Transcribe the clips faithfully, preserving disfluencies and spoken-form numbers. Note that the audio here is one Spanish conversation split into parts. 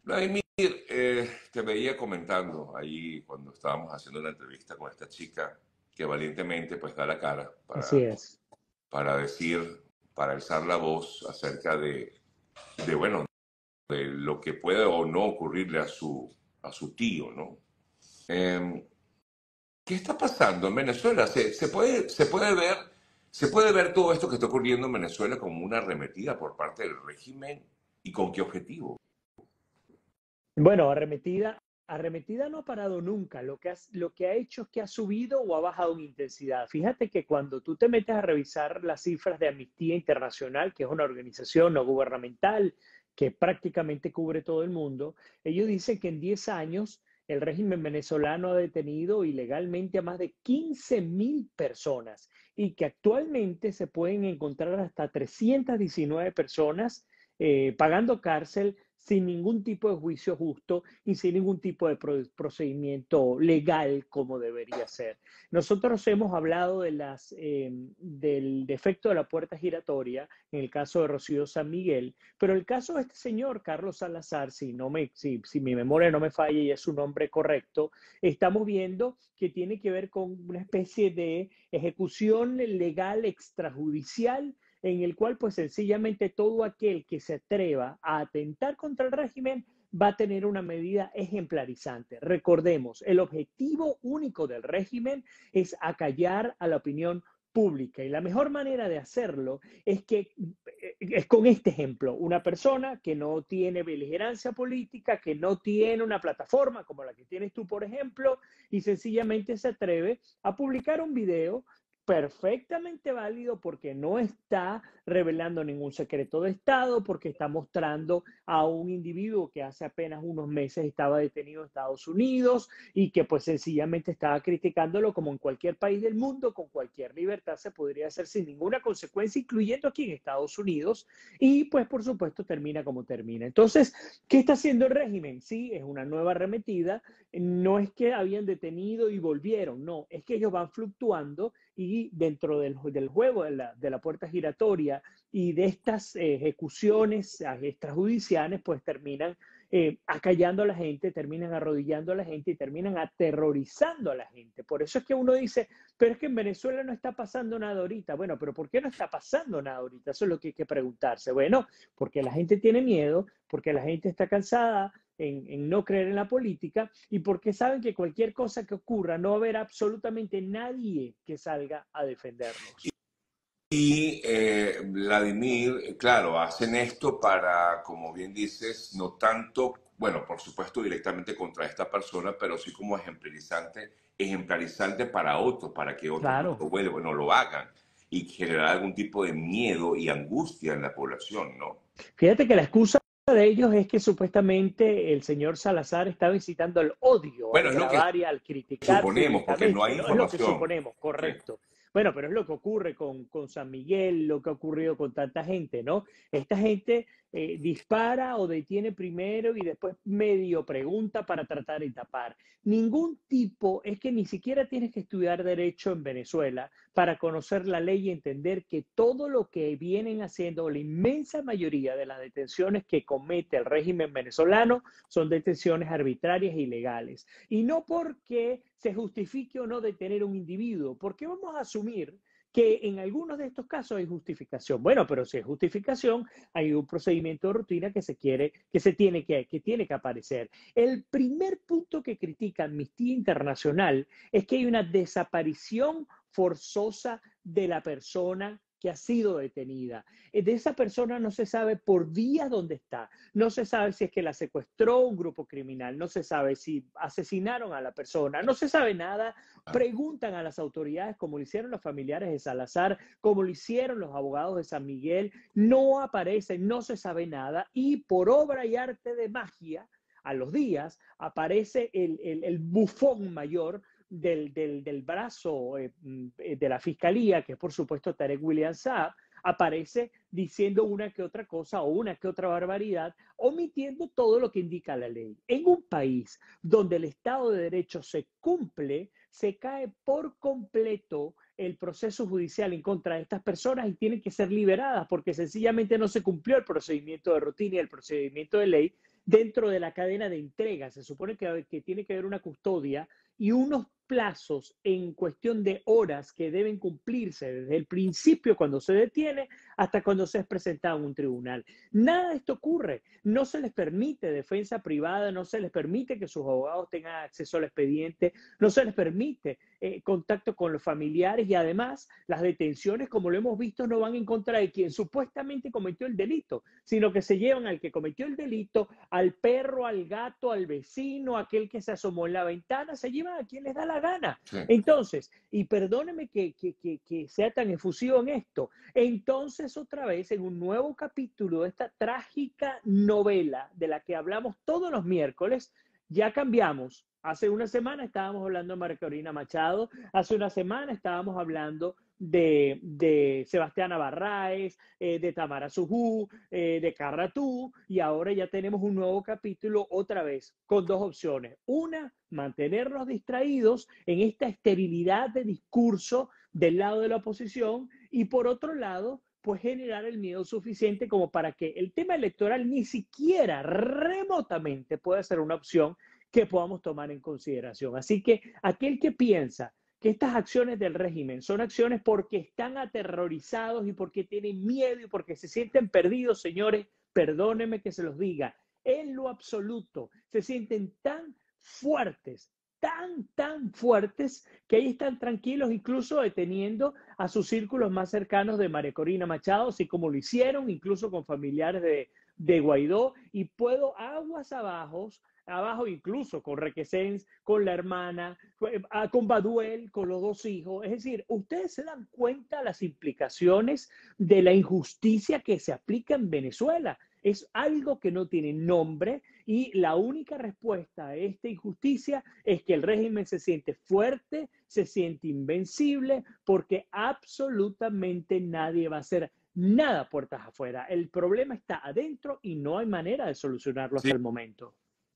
Vladimir, eh, te veía comentando ahí cuando estábamos haciendo una entrevista con esta chica que valientemente pues da la cara Así para, es. para decir, para alzar la voz acerca de, de, bueno, de lo que puede o no ocurrirle a su, a su tío, ¿no? Eh, ¿Qué está pasando en Venezuela? ¿Se, se puede, se puede ver, se puede ver todo esto que está ocurriendo en Venezuela como una arremetida por parte del régimen y con qué objetivo? Bueno, arremetida, arremetida no ha parado nunca. Lo que, has- lo que ha hecho es que ha subido o ha bajado en intensidad. Fíjate que cuando tú te metes a revisar las cifras de Amnistía Internacional, que es una organización no gubernamental que prácticamente cubre todo el mundo, ellos dicen que en diez años el régimen venezolano ha detenido ilegalmente a más de quince mil personas y que actualmente se pueden encontrar hasta trescientas diecinueve personas eh, pagando cárcel sin ningún tipo de juicio justo y sin ningún tipo de pro procedimiento legal como debería ser. Nosotros hemos hablado de las, eh, del defecto de la puerta giratoria en el caso de Rocío San Miguel, pero el caso de este señor, Carlos Salazar, si, no me, si, si mi memoria no me falla y es su nombre correcto, estamos viendo que tiene que ver con una especie de ejecución legal extrajudicial en el cual pues sencillamente todo aquel que se atreva a atentar contra el régimen va a tener una medida ejemplarizante. Recordemos, el objetivo único del régimen es acallar a la opinión pública y la mejor manera de hacerlo es que es con este ejemplo, una persona que no tiene beligerancia política, que no tiene una plataforma como la que tienes tú, por ejemplo, y sencillamente se atreve a publicar un video perfectamente válido porque no está revelando ningún secreto de Estado, porque está mostrando a un individuo que hace apenas unos meses estaba detenido en Estados Unidos y que pues sencillamente estaba criticándolo como en cualquier país del mundo, con cualquier libertad se podría hacer sin ninguna consecuencia, incluyendo aquí en Estados Unidos, y pues por supuesto termina como termina. Entonces, ¿qué está haciendo el régimen? Sí, es una nueva arremetida, no es que habían detenido y volvieron, no, es que ellos van fluctuando y dentro del, del juego de la, de la, puerta giratoria y de estas eh, ejecuciones extrajudiciales, pues terminan eh, acallando a la gente, terminan arrodillando a la gente y terminan aterrorizando a la gente. Por eso es que uno dice, pero es que en Venezuela no está pasando nada ahorita. Bueno, pero ¿por qué no está pasando nada ahorita? Eso es lo que hay que preguntarse. Bueno, porque la gente tiene miedo, porque la gente está cansada, en, en, no creer en la política y porque saben que cualquier cosa que ocurra no va a haber absolutamente nadie que salga a defenderlos. Y eh, Vladimir, claro, hacen esto para, como bien dices, no tanto, bueno, por supuesto directamente contra esta persona, pero sí como ejemplarizante, ejemplarizante para otros, para que otros no Claro. lo vuelvan, no lo hagan y generar algún tipo de miedo y angustia en la población, ¿no? Fíjate que la excusa de ellos es que supuestamente el señor Salazar estaba incitando al odio, Bueno, al es lo que grabar y al criticar suponemos, porque no públicamente, hay ¿no? Es lo que información. suponemos, Sí. correcto. Bueno, pero es lo que ocurre con, con San Miguel, lo que ha ocurrido con tanta gente, ¿no? Esta gente eh, dispara o detiene primero y después medio pregunta para tratar de tapar. Ningún tipo, es que ni siquiera tienes que estudiar derecho en Venezuela para conocer la ley y entender que todo lo que vienen haciendo, la inmensa mayoría de las detenciones que comete el régimen venezolano son detenciones arbitrarias e ilegales. Y no porque se justifique o no detener a un individuo, porque vamos a asumir que en algunos de estos casos hay justificación. Bueno, pero si hay justificación, hay un procedimiento de rutina que se quiere, que se tiene que, que tiene que aparecer. El primer punto que critica Amnistía Internacional es que hay una desaparición forzosa de la persona que ha sido detenida. De esa persona no se sabe por días dónde está. No se sabe si es que la secuestró un grupo criminal. No se sabe si asesinaron a la persona. No se sabe nada. Preguntan a las autoridades como lo hicieron los familiares de Salazar, como lo hicieron los abogados de San Miguel. No aparece, no se sabe nada. Y por obra y arte de magia, a los días aparece el, el, el bufón mayor del, del, del brazo eh, de la fiscalía, que es por supuesto Tarek William Saab, aparece diciendo una que otra cosa o una que otra barbaridad, omitiendo todo lo que indica la ley. En un país donde el Estado de Derecho se cumple, se cae por completo el proceso judicial en contra de estas personas y tienen que ser liberadas porque sencillamente no se cumplió el procedimiento de rutina y el procedimiento de ley dentro de la cadena de entrega. Se supone que, que tiene que haber una custodia y unos plazos en cuestión de horas que deben cumplirse desde el principio cuando se detiene hasta cuando se es presentado en un tribunal. Nada de esto ocurre. No se les permite defensa privada, no se les permite que sus abogados tengan acceso al expediente, no se les permite eh, contacto con los familiares y además las detenciones, como lo hemos visto, no van en contra de quien supuestamente cometió el delito, sino que se llevan al que cometió el delito, al perro, al gato, al vecino, aquel que se asomó en la ventana, se llevan a quien les da la gana. Sí. Entonces, y perdóneme que, que, que, que sea tan efusivo en esto, entonces otra vez en un nuevo capítulo de esta trágica novela de la que hablamos todos los miércoles, ya cambiamos. Hace una semana estábamos hablando de María Corina Machado, hace una semana estábamos hablando de, de Sebastiana Barraez, eh, de Tamara Sujú, eh, de Carratú, y ahora ya tenemos un nuevo capítulo otra vez con dos opciones. Una, mantenernos distraídos en esta esterilidad de discurso del lado de la oposición y por otro lado, pues generar el miedo suficiente como para que el tema electoral ni siquiera remotamente pueda ser una opción que podamos tomar en consideración. Así que aquel que piensa que estas acciones del régimen son acciones porque están aterrorizados y porque tienen miedo y porque se sienten perdidos, señores, perdónenme que se los diga, en lo absoluto, se sienten tan fuertes, tan, tan fuertes, que ahí están tranquilos, incluso deteniendo a sus círculos más cercanos de María Corina Machado, así como lo hicieron, incluso con familiares de, de Guaidó, y puedo aguas abajo, abajo incluso con Requesens, con la hermana, con Baduel, con los dos hijos. Es decir, ustedes se dan cuenta de las implicaciones de la injusticia que se aplica en Venezuela. Es algo que no tiene nombre y la única respuesta a esta injusticia es que el régimen se siente fuerte, se siente invencible, porque absolutamente nadie va a hacer nada puertas afuera. El problema está adentro y no hay manera de solucionarlo Sí, hasta el momento.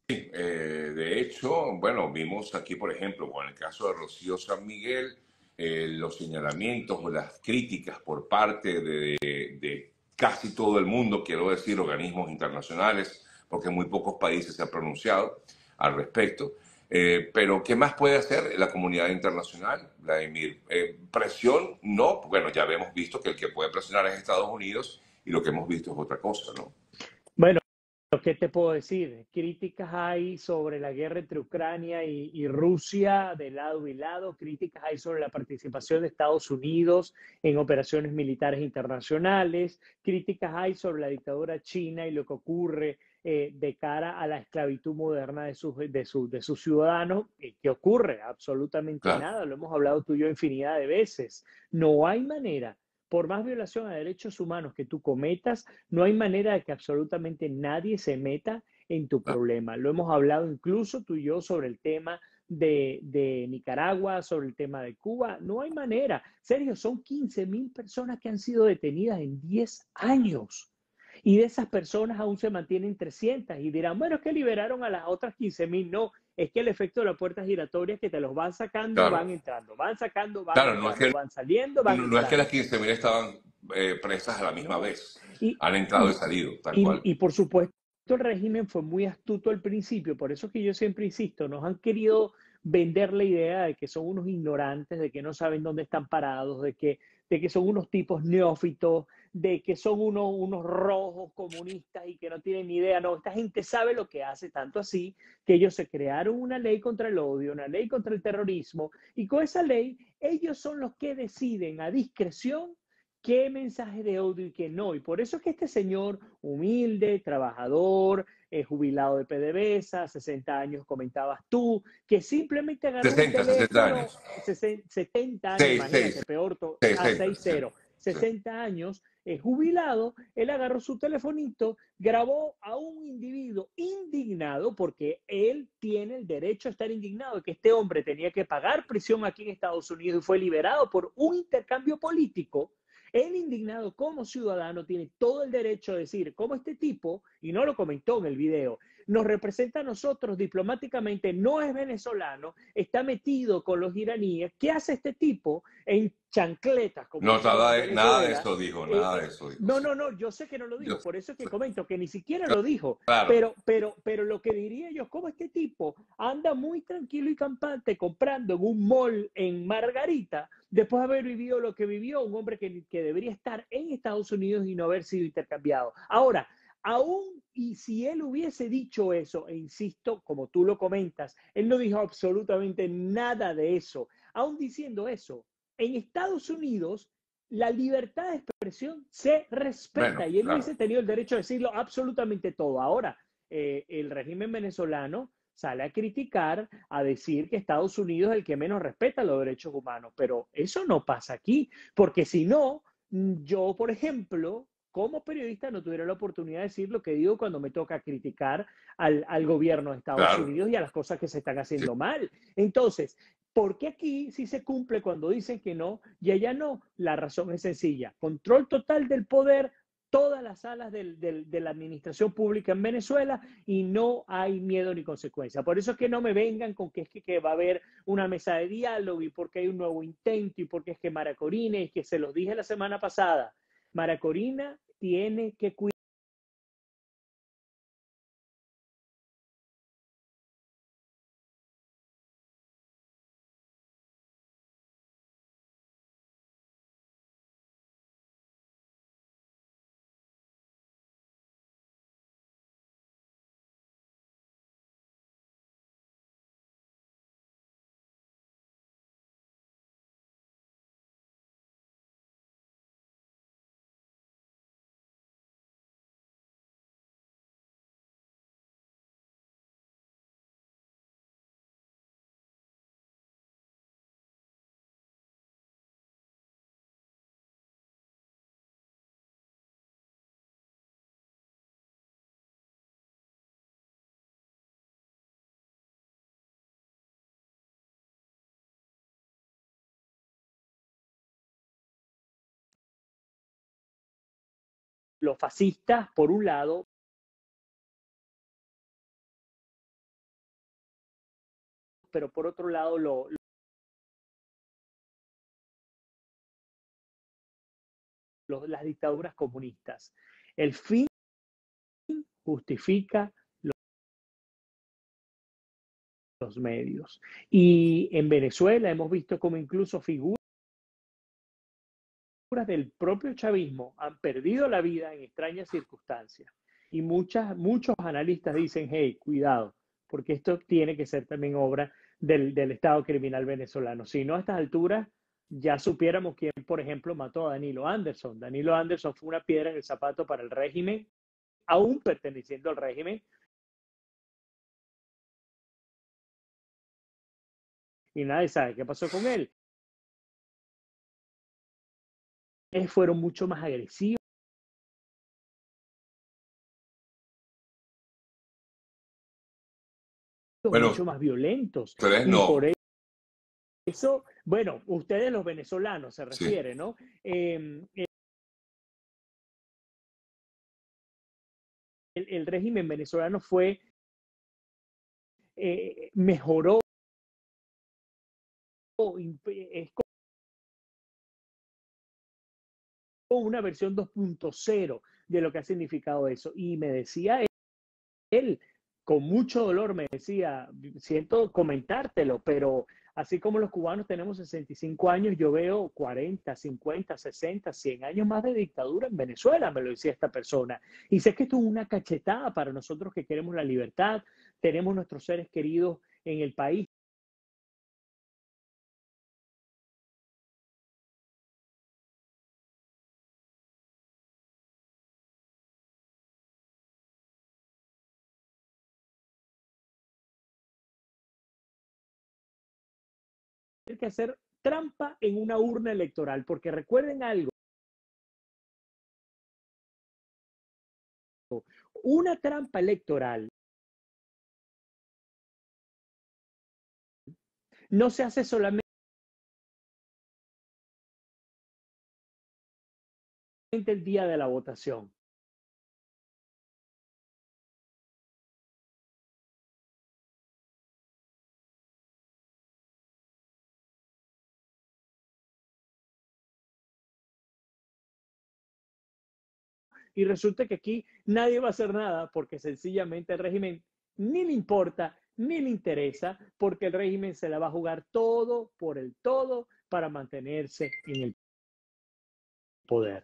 eh, de hecho, bueno, vimos aquí, por ejemplo, con el caso de Rocío San Miguel, eh, los señalamientos o las críticas por parte de, de, de casi todo el mundo, quiero decir, organismos internacionales, porque muy pocos países se han pronunciado al respecto. Eh, pero, ¿qué más puede hacer la comunidad internacional, Vladimir? Eh, presión, no. Bueno, ya hemos visto que el que puede presionar es Estados Unidos y lo que hemos visto es otra cosa, ¿no? Bueno, ¿qué te puedo decir? Críticas hay sobre la guerra entre Ucrania y, y Rusia de lado y lado, críticas hay sobre la participación de Estados Unidos en operaciones militares internacionales, críticas hay sobre la dictadura china y lo que ocurre eh, de cara a la esclavitud moderna de sus, de su, de sus ciudadanos. ¿Qué ocurre? Absolutamente Claro. nada, lo hemos hablado tú y yo infinidad de veces. No hay manera. Por más violación a derechos humanos que tú cometas, no hay manera de que absolutamente nadie se meta en tu Claro. problema. Lo hemos hablado incluso tú y yo sobre el tema de, de Nicaragua, sobre el tema de Cuba. No hay manera. Sergio, son quince mil personas que han sido detenidas en diez años. Y de esas personas aún se mantienen trescientas y dirán, bueno, es que liberaron a las otras quince mil. No, es que el efecto de la puerta giratoria es que te los van sacando, Claro. van entrando, van sacando, van Claro, no es entrando, que van saliendo, van No, no es que las entrando. quince mil estaban eh, presas a la misma ¿No? vez. Y, Han entrado y y, salido, tal y, cual. y por supuesto el régimen fue muy astuto al principio, por eso que yo siempre insisto, nos han querido vender la idea de que son unos ignorantes, de que no saben dónde están parados, de que, de que son unos tipos neófitos, de que son unos, unos rojos comunistas y que no tienen ni idea. No, esta gente sabe lo que hace, tanto así que ellos se crearon una ley contra el odio, una ley contra el terrorismo, y con esa ley ellos son los que deciden a discreción qué mensaje de odio y qué no. Y por eso es que este señor humilde, trabajador, eh, jubilado de PDVSA, sesenta años comentabas tú, que simplemente agarró un sesenta, sesenta teléfono, años. setenta años, seis, imagínate, seis, peor, a sesenta, seis cero, sesenta años, eh, jubilado, él agarró su telefonito, grabó a un individuo indignado, porque él tiene el derecho a estar indignado de que este hombre tenía que pagar prisión aquí en Estados Unidos y fue liberado por un intercambio político. Él, indignado como ciudadano, tiene todo el derecho a decir cómo este tipo, y no lo comentó en el video, nos representa a nosotros diplomáticamente, no es venezolano, está metido con los iraníes. ¿Qué hace este tipo en chancletas, como No, decimos nada en de, nada de Venezuela? eso dijo, Eh, nada de eh, eso dijo, no, sí. no, no, yo sé que no lo Yo, dijo, por eso es que comento que ni siquiera lo dijo, claro, pero, pero, pero lo que diría yo, como este tipo anda muy tranquilo y campante comprando en un mall en Margarita, después de haber vivido lo que vivió un hombre que, que debería estar en Estados Unidos y no haber sido intercambiado. Ahora, aún y si él hubiese dicho eso, e insisto, como tú lo comentas, él no dijo absolutamente nada de eso. Aún diciendo eso, en Estados Unidos la libertad de expresión se bueno, respeta y él claro. hubiese tenido el derecho a decirlo absolutamente todo. Ahora, eh, el régimen venezolano sale a criticar, a decir que Estados Unidos es el que menos respeta los derechos humanos, pero eso no pasa aquí, porque si no, yo, por ejemplo, como periodista no tuviera la oportunidad de decir lo que digo cuando me toca criticar al, al gobierno de Estados Claro, Unidos y a las cosas que se están sí. haciendo mal. Entonces, ¿por qué aquí sí se cumple cuando dicen que no y allá no? La razón es sencilla. Control total del poder, todas las salas del, del, de la administración pública en Venezuela y no hay miedo ni consecuencia. Por eso es que no me vengan con que es que, que va a haber una mesa de diálogo y porque hay un nuevo intento y porque es que Mara Corina, y que se los dije la semana pasada, Mara Corina tiene que cuidar los fascistas, por un lado, pero por otro lado lo, lo, las dictaduras comunistas. El fin justifica los medios. Y en Venezuela hemos visto como incluso figuras del propio chavismo han perdido la vida en extrañas circunstancias. Y muchas, muchos analistas dicen, hey, cuidado, porque esto tiene que ser también obra del, del Estado criminal venezolano. Si no, a estas alturas ya supiéramos quién, por ejemplo, mató a Danilo Anderson. Danilo Anderson fue una piedra en el zapato para el régimen, aún perteneciendo al régimen, y nadie sabe qué pasó con él. Ellos fueron mucho más agresivos, Bueno, mucho más violentos, ustedes y por no, eso, bueno, ustedes los venezolanos se sí. refiere, ¿no? Eh, el, el, régimen venezolano fue, eh, mejoró, es como una versión dos punto cero de lo que ha significado eso. Y me decía él, con mucho dolor, me decía, siento comentártelo, pero así como los cubanos tenemos sesenta y cinco años, yo veo cuarenta, cincuenta, sesenta, cien años más de dictadura en Venezuela, me lo decía esta persona. Y sé que esto es una cachetada para nosotros que queremos la libertad, tenemos nuestros seres queridos en el país. Hay que hacer trampa en una urna electoral, porque recuerden algo, una trampa electoral no se hace solamente el día de la votación. y resulta que aquí nadie va a hacer nada porque sencillamente el régimen ni le importa, ni le interesa, porque el régimen se la va a jugar todo por el todo para mantenerse en el poder.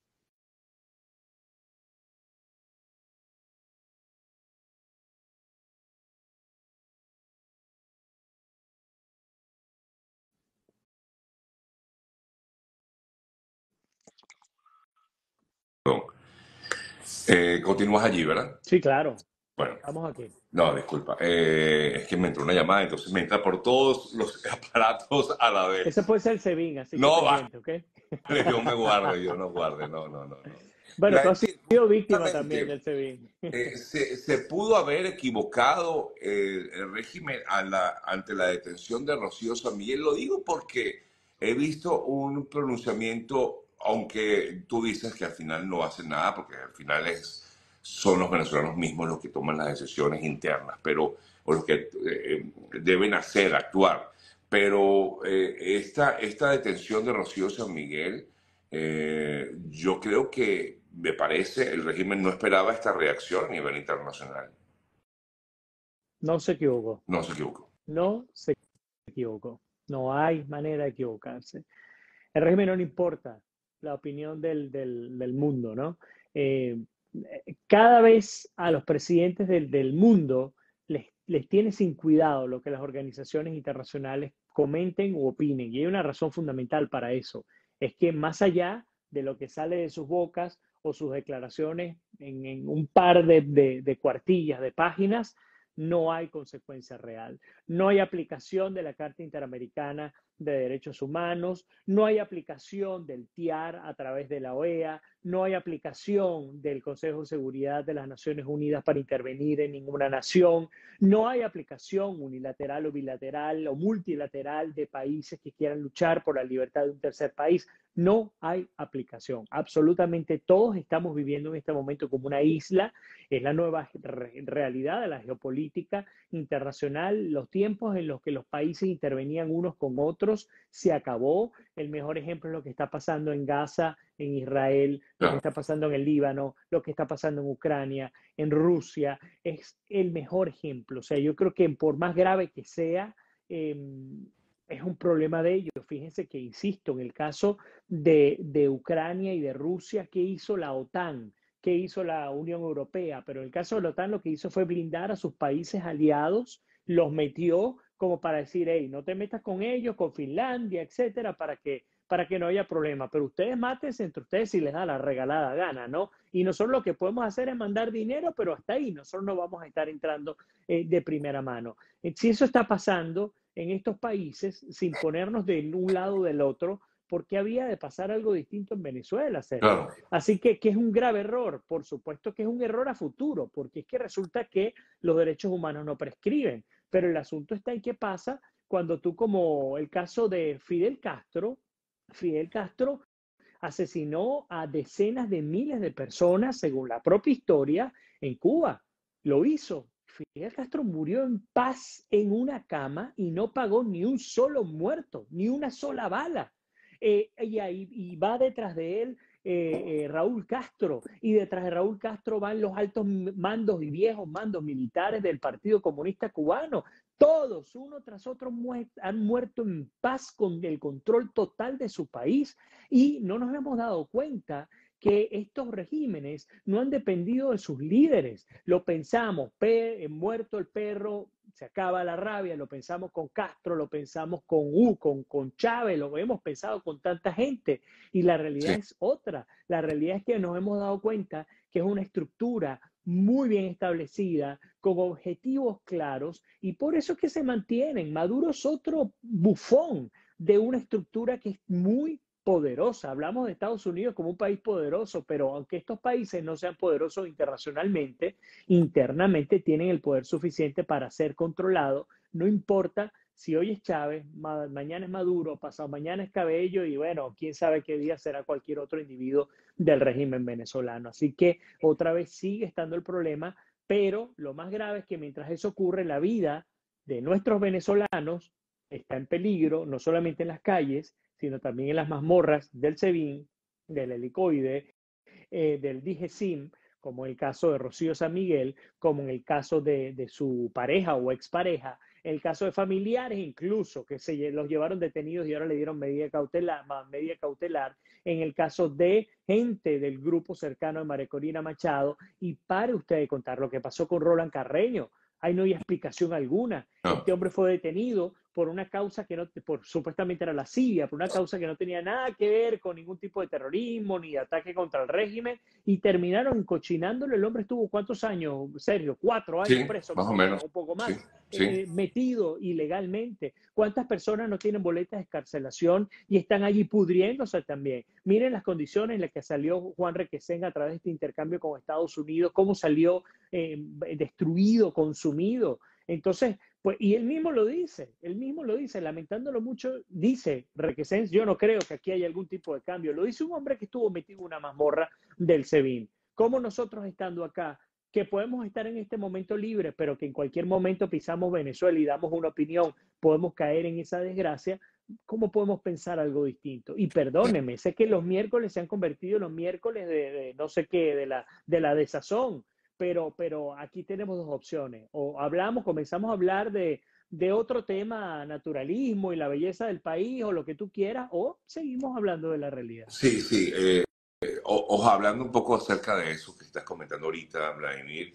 Eh, continúas allí, ¿verdad? Sí, claro, Bueno, estamos aquí. no, disculpa. Eh, es que me entró una llamada, entonces me entra por todos los aparatos a la Ese vez. puede ser el SEBIN, así que No, vale, pendiente, ¿ok? yo me guarde, yo no guarde, no, no, no, no. Bueno, tú La, has sí, sido víctima también justamente, del SEBIN. eh, se, se pudo haber equivocado eh, el régimen a la- ante la detención de Rocío San Miguel. Lo digo porque he visto un pronunciamiento, aunque tú dices que al final no hace nada, porque al final es, son los venezolanos mismos los que toman las decisiones internas, pero, o los que eh, deben hacer, actuar. Pero eh, esta, esta detención de Rocío San Miguel, eh, yo creo que, me parece, el régimen no esperaba esta reacción a nivel internacional. No se equivocó, No se equivocó. no se equivocó. No hay manera de equivocarse. El régimen no le importa la opinión del, del, del mundo, ¿no? Eh, cada vez a los presidentes del, del mundo les, les, tiene sin cuidado lo que las organizaciones internacionales comenten u opinen. Y hay una razón fundamental para eso. Es que más allá de lo que sale de sus bocas o sus declaraciones en, en un par de, de, de cuartillas, de páginas, no hay consecuencia real. No hay aplicación de la Carta Interamericana de Derechos Humanos, no hay aplicación del T I A R a través de la O E A, no hay aplicación del Consejo de Seguridad de las Naciones Unidas para intervenir en ninguna nación, no hay aplicación unilateral o bilateral o multilateral de países que quieran luchar por la libertad de un tercer país. No hay aplicación. Absolutamente todos estamos viviendo en este momento como una isla. Es la nueva re realidad de la geopolítica internacional. Los tiempos en los que los países intervenían unos con otros se acabó. El mejor ejemplo es lo que está pasando en Gaza, en Israel, lo que Claro. está pasando en el Líbano, lo que está pasando en Ucrania, en Rusia. Es el mejor ejemplo. O sea, yo creo que por más grave que sea, eh, es un problema de ellos. Fíjense que, insisto, en el caso de, de Ucrania y de Rusia, ¿qué hizo la OTAN? ¿Qué hizo la Unión Europea? Pero en el caso de la OTAN lo que hizo fue blindar a sus países aliados, los metió como para decir, hey, no te metas con ellos, con Finlandia, etcétera, para que, para que no haya problema. Pero ustedes mátense entre ustedes si les da la regalada gana, ¿no? Y nosotros lo que podemos hacer es mandar dinero, pero hasta ahí nosotros no vamos a estar entrando eh, de primera mano. Si eso está pasando en estos países, sin ponernos de un lado o del otro, ¿por qué había de pasar algo distinto en Venezuela, Sergio? Claro. Así que, que es un grave error, por supuesto que es un error a futuro, porque es que resulta que los derechos humanos no prescriben, pero el asunto está en qué pasa cuando tú, como el caso de Fidel Castro, Fidel Castro asesinó a decenas de miles de personas, según la propia historia, en Cuba. Lo hizo. Fidel Castro murió en paz en una cama y no pagó ni un solo muerto, ni una sola bala. Eh, y, ahí, y va detrás de él eh, eh, Raúl Castro, y detrás de Raúl Castro van los altos mandos y viejos mandos militares del Partido Comunista Cubano. Todos, uno tras otro, mu han muerto en paz con el control total de su país, y no nos hemos dado cuenta que estos regímenes no han dependido de sus líderes. Lo pensamos, pe muerto el perro, se acaba la rabia, lo pensamos con Castro, lo pensamos con U, con, con Chávez, lo hemos pensado con tanta gente, y la realidad Sí. es otra. La realidad es que nos hemos dado cuenta que es una estructura muy bien establecida, con objetivos claros, y por eso es que se mantienen. Maduro es otro bufón de una estructura que es muy poderosa. Hablamos de Estados Unidos como un país poderoso, pero aunque estos países no sean poderosos internacionalmente, internamente tienen el poder suficiente para ser controlados. No importa si hoy es Chávez, ma mañana es Maduro, pasado mañana es Cabello, y bueno, quién sabe qué día será cualquier otro individuo del régimen venezolano. Así que otra vez sigue estando el problema, pero lo más grave es que mientras eso ocurre, la vida de nuestros venezolanos está en peligro, no solamente en las calles, sino también en las mazmorras del SEBIN, del helicoide, eh, del D G S I M, como en el caso de Rocío San Miguel, como en el caso de, de su pareja o expareja, en el caso de familiares incluso, que se los llevaron detenidos y ahora le dieron medida cautelar, medida cautelar, en el caso de gente del grupo cercano de María Corina Machado, y pare usted de contar lo que pasó con Roland Carreño. Ahí no hay explicación alguna. No. Este hombre fue detenido por una causa que no, por, supuestamente era lascivia, por una causa que no tenía nada que ver con ningún tipo de terrorismo ni de ataque contra el régimen, y terminaron cochinándolo. El hombre estuvo ¿cuántos años, Sergio? Cuatro años Sí, preso, más más o o menos, menos. un poco Sí, más, sí. eh, metido ilegalmente. ¿Cuántas personas no tienen boletas de escarcelación y están allí pudriéndose también? Miren las condiciones en las que salió Juan Requesén a través de este intercambio con Estados Unidos, cómo salió eh, destruido, consumido. Entonces, pues, y él mismo lo dice, él mismo lo dice, lamentándolo mucho, dice Requesens, yo no creo que aquí haya algún tipo de cambio. Lo dice un hombre que estuvo metido en una mazmorra del SEBIN. Como nosotros estando acá, que podemos estar en este momento libres, pero que en cualquier momento pisamos Venezuela y damos una opinión, podemos caer en esa desgracia. ¿Cómo podemos pensar algo distinto? Y perdóneme, sé que los miércoles se han convertido en los miércoles de, de no sé qué, de la, de la desazón, pero, pero aquí tenemos dos opciones. O hablamos, comenzamos a hablar de, de otro tema, naturalismo y la belleza del país, o lo que tú quieras, o seguimos hablando de la realidad. Sí, sí. Eh, o, o hablando un poco acerca de eso que estás comentando ahorita, Vladimir,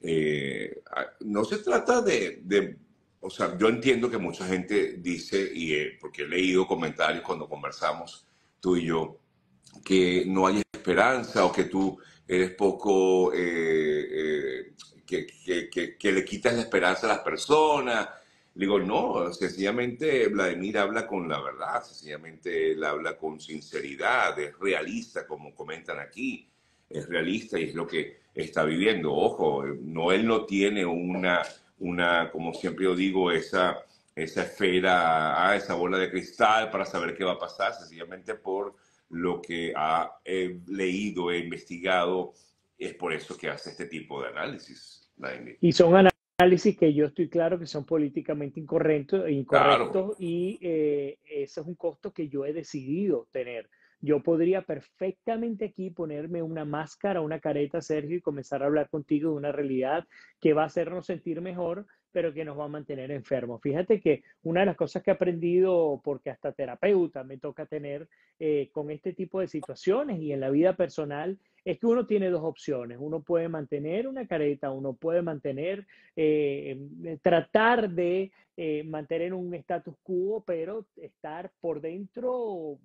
eh, no se trata de, de, o sea, yo entiendo que mucha gente dice, y eh, porque he leído comentarios cuando conversamos tú y yo, que no hay esperanza o que tú eres poco, eh, eh, que, que, que, que le quitas la esperanza a las personas. Digo, no, sencillamente Vladimir habla con la verdad, sencillamente él habla con sinceridad, es realista, como comentan aquí, es realista y es lo que está viviendo. Ojo, no, él no tiene una, una como siempre yo digo, esa, esa esfera, ah, esa bola de cristal para saber qué va a pasar, sencillamente por lo que ha eh, leído e investigado, es por eso que hace este tipo de análisis, Vladimir. Y son análisis que yo estoy claro que son políticamente incorrectos, Claro. incorrectos y eh, ese es un costo que yo he decidido tener. Yo podría perfectamente aquí ponerme una máscara, una careta, Sergio, y comenzar a hablar contigo de una realidad que va a hacernos sentir mejor, pero que nos va a mantener enfermos. Fíjate que una de las cosas que he aprendido, porque hasta terapeuta me toca tener eh, con este tipo de situaciones y en la vida personal, es que uno tiene dos opciones. Uno puede mantener una careta, uno puede mantener, eh, tratar de eh, mantener un status quo, pero estar por dentro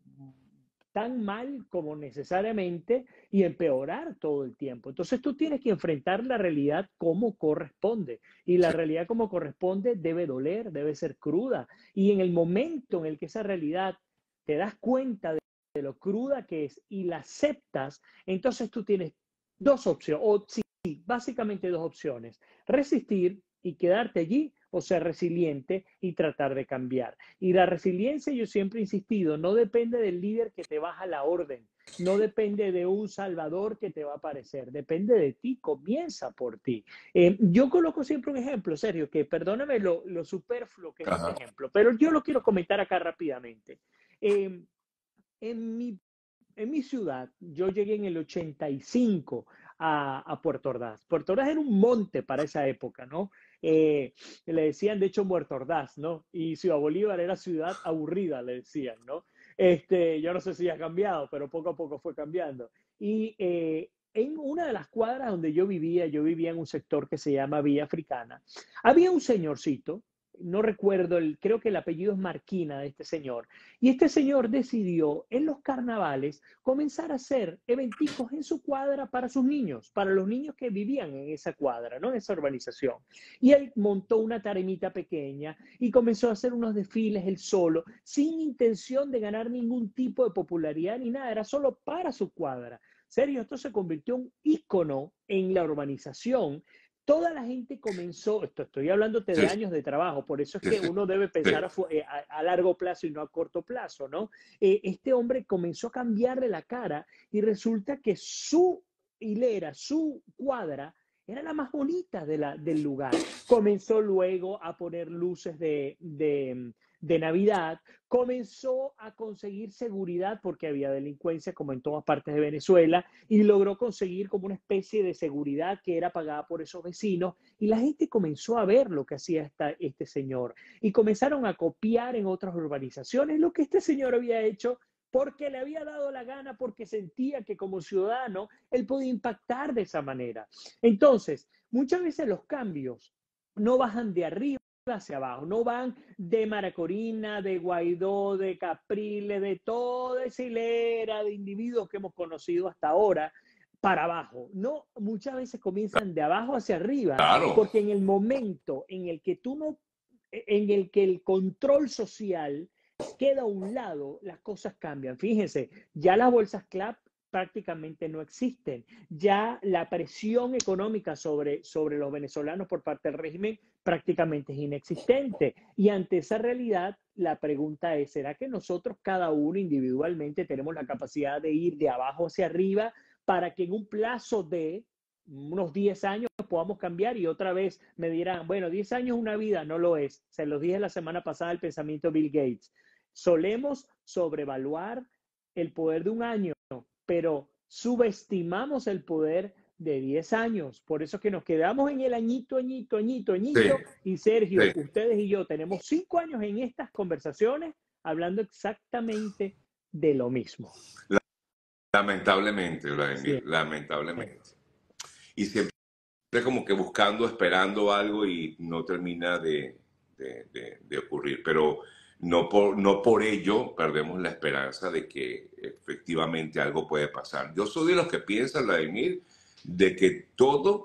tan mal como necesariamente y empeorar todo el tiempo. Entonces tú tienes que enfrentar la realidad como corresponde y la realidad como corresponde debe doler, debe ser cruda y en el momento en el que esa realidad te das cuenta de, de lo cruda que es y la aceptas, entonces tú tienes dos opciones, o sí, básicamente dos opciones, resistir y quedarte allí o ser resiliente y tratar de cambiar. Y la resiliencia, yo siempre he insistido, no depende del líder que te baja la orden, no depende de un salvador que te va a aparecer, depende de ti, comienza por ti. Eh, yo coloco siempre un ejemplo, Sergio, que perdóname lo, lo superfluo que es este Ajá. ejemplo, pero yo lo quiero comentar acá rápidamente. Eh, en mi en mi ciudad, yo llegué en el ochenta y cinco a, a Puerto Ordaz. Puerto Ordaz era un monte para esa época, ¿no? Eh, le decían, de hecho, Muerto Ordaz, ¿no? Y Ciudad Bolívar era ciudad aburrida, le decían, ¿no? Este, yo no sé si ha cambiado, pero poco a poco fue cambiando. Y eh, en una de las cuadras donde yo vivía, yo vivía en un sector que se llama Villa Africana, había un señorcito, no recuerdo, el, creo que el apellido es Marquina de este señor, y este señor decidió en los carnavales comenzar a hacer eventicos en su cuadra para sus niños, para los niños que vivían en esa cuadra, ¿no? En esa urbanización. Y él montó una tarimita pequeña y comenzó a hacer unos desfiles él solo, sin intención de ganar ningún tipo de popularidad ni nada, era solo para su cuadra. Serio, esto se convirtió en un ícono en la urbanización. Toda la gente comenzó, esto estoy hablándote de Sí, años de trabajo, por eso es sí, que sí, uno debe sí. pensar a, a, a largo plazo y no a corto plazo, ¿no? Eh, este hombre comenzó a cambiarle la cara y resulta que su hilera, su cuadra, era la más bonita de la, del lugar. Comenzó luego a poner luces de, de, de Navidad, comenzó a conseguir seguridad porque había delincuencia como en todas partes de Venezuela y logró conseguir como una especie de seguridad que era pagada por esos vecinos y la gente comenzó a ver lo que hacía esta, este señor y comenzaron a copiar en otras urbanizaciones lo que este señor había hecho porque le había dado la gana, porque sentía que como ciudadano él podía impactar de esa manera. Entonces, muchas veces los cambios no bajan de arriba hacia abajo, no van de Mara Corina, de Guaidó, de Capriles, de toda esa hilera de individuos que hemos conocido hasta ahora para abajo. No, muchas veces comienzan de abajo hacia arriba, Claro, porque en el momento en el que tú no, en el que el control social queda a un lado, las cosas cambian. Fíjense, ya las bolsas CLAP prácticamente no existen. Ya la presión económica sobre, sobre los venezolanos por parte del régimen prácticamente es inexistente. Y ante esa realidad, la pregunta es, ¿será que nosotros cada uno individualmente tenemos la capacidad de ir de abajo hacia arriba para que en un plazo de unos diez años podamos cambiar? Y otra vez me dirán, bueno, diez años es una vida, no lo es. Se los dije la semana pasada el pensamiento de Bill Gates. Solemos sobrevaluar el poder de un año, pero subestimamos el poder de diez años. Por eso que nos quedamos en el añito, añito, añito, sí, añito. Y Sergio, sí. ustedes y yo tenemos cinco años en estas conversaciones hablando exactamente de lo mismo. Lamentablemente, Sí, Vladimir, sí. lamentablemente. Y siempre como que buscando, esperando algo y no termina de, de, de, de ocurrir. Pero no por, no por ello perdemos la esperanza de que efectivamente algo puede pasar. Yo soy de los que piensan, Vladimir, de que todo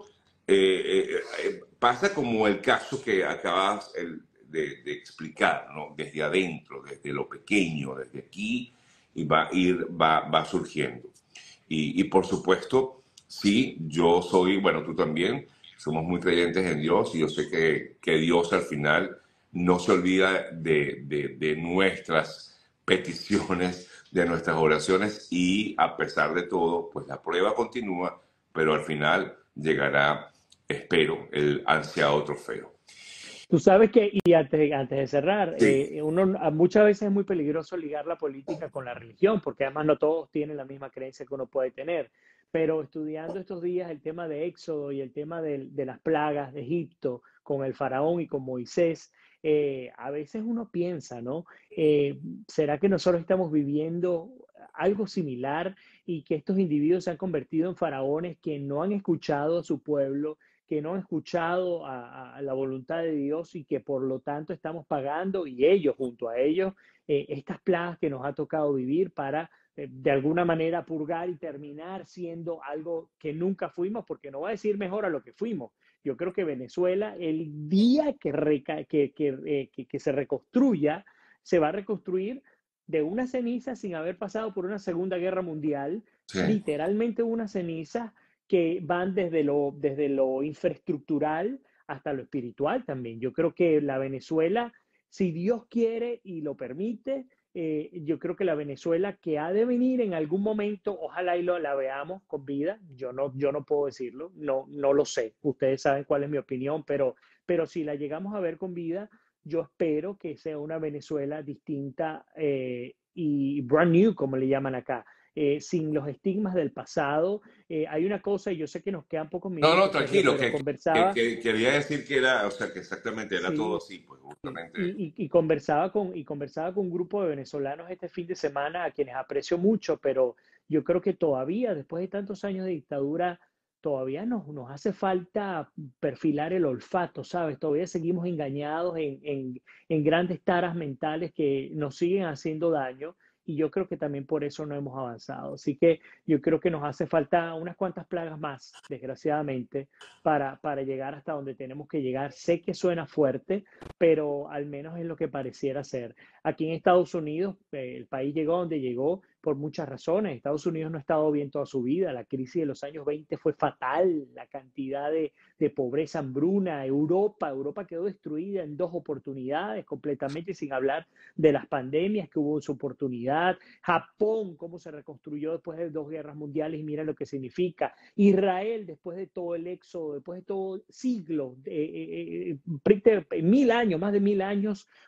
eh, eh, eh, pasa como el caso que acabas el, de, de explicar, ¿no? Desde adentro, desde lo pequeño, desde aquí, y va a ir, va, va surgiendo. Y, y por supuesto, sí, yo soy, bueno, tú también, somos muy creyentes en Dios y yo sé que, que Dios al final no se olvida de, de, de nuestras peticiones, de nuestras oraciones y a pesar de todo, pues la prueba continúa, pero al final llegará, espero, el ansiado trofeo. Tú sabes que, y antes, antes de cerrar, Sí, eh, uno muchas veces es muy peligroso ligar la política con la religión, porque además no todos tienen la misma creencia que uno puede tener. Pero estudiando estos días el tema de Éxodo y el tema de, de las plagas de Egipto con el faraón y con Moisés, eh, a veces uno piensa, ¿no? Eh, ¿será que nosotros estamos viviendo algo similar y que estos individuos se han convertido en faraones que no han escuchado a su pueblo, que no han escuchado a, a, la voluntad de Dios y que por lo tanto estamos pagando, y ellos junto a ellos, eh, estas plagas que nos ha tocado vivir para eh, de alguna manera purgar y terminar siendo algo que nunca fuimos, porque no va a decir mejor a lo que fuimos. Yo creo que Venezuela, el día que, reca que, que, eh, que, que se reconstruya, se va a reconstruir de una ceniza sin haber pasado por una Segunda Guerra Mundial, sí. literalmente una ceniza que van desde lo, desde lo infraestructural hasta lo espiritual también. Yo creo que la Venezuela, si Dios quiere y lo permite, eh, yo creo que la Venezuela que ha de venir en algún momento, ojalá y lo, la veamos con vida, yo no, yo no puedo decirlo, no, no lo sé, ustedes saben cuál es mi opinión, pero, pero si la llegamos a ver con vida, yo espero que sea una Venezuela distinta eh, y brand new, como le llaman acá. Eh, sin los estigmas del pasado. Eh, hay una cosa, y yo sé que nos quedan pocos No, no, minutos, Sergio, tranquilo, pero que, que, conversaba, que quería decir que era, o sea, que exactamente era todo sí, así, pues y, justamente. y, y, conversaba con, y conversaba con un grupo de venezolanos este fin de semana a quienes aprecio mucho, pero yo creo que todavía, después de tantos años de dictadura, todavía nos, nos hace falta perfilar el olfato, ¿sabes? Todavía seguimos engañados en, en, en grandes taras mentales que nos siguen haciendo daño y yo creo que también por eso no hemos avanzado. Así que yo creo que nos hace falta unas cuantas plagas más, desgraciadamente, para, para llegar hasta donde tenemos que llegar. Sé que suena fuerte, pero al menos es lo que pareciera ser. Aquí en Estados Unidos, eh, el país llegó donde llegó por muchas razones. Estados Unidos no ha estado bien toda su vida. La crisis de los años veinte fue fatal. La cantidad de, de pobreza, hambruna. Europa, Europa quedó destruida en dos oportunidades completamente, sin hablar de las pandemias que hubo en su oportunidad. Japón, cómo se reconstruyó después de dos guerras mundiales y mira lo que significa. Israel, después de todo el éxodo, después de todo siglo, eh, eh, eh, mil años, más de mil años,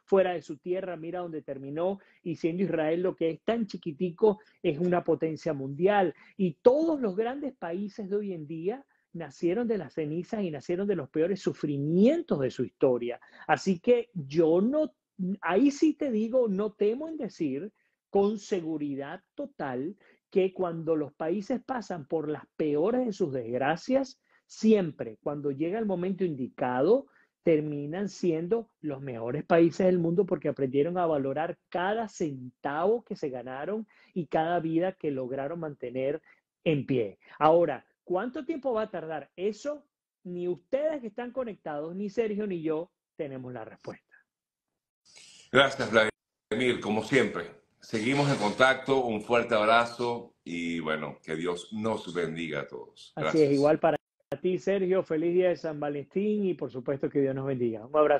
fuera de su tierra, mira dónde terminó, y siendo Israel lo que es tan chiquitico, es una potencia mundial. Y todos los grandes países de hoy en día nacieron de las cenizas y nacieron de los peores sufrimientos de su historia. Así que yo no, ahí sí te digo, no temo en decir con seguridad total que cuando los países pasan por las peores de sus desgracias, siempre, cuando llega el momento indicado, terminan siendo los mejores países del mundo porque aprendieron a valorar cada centavo que se ganaron y cada vida que lograron mantener en pie. Ahora, ¿cuánto tiempo va a tardar? Eso ni ustedes que están conectados, ni Sergio ni yo tenemos la respuesta. Gracias, Vladimir, como siempre. Seguimos en contacto, un fuerte abrazo y bueno, que Dios nos bendiga a todos. Así es, Gracias. igual para ti, Sergio, feliz día de San Valentín y por supuesto que Dios nos bendiga. Un abrazo.